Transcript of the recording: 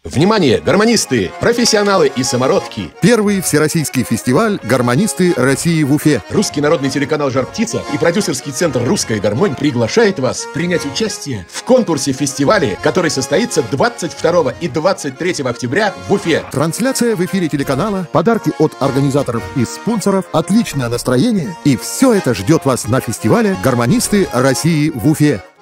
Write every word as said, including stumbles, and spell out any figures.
Внимание, гармонисты, профессионалы и самородки! Первый всероссийский фестиваль «Гармонисты России» в Уфе. Русский народный телеканал «Жар-птица» и продюсерский центр «Русская гармонь» приглашает вас принять участие в конкурсе-фестивале, который состоится двадцать второго и двадцать третьего октября в Уфе. Трансляция в эфире телеканала, подарки от организаторов и спонсоров, отличное настроение, и все это ждет вас на фестивале «Гармонисты России» в Уфе.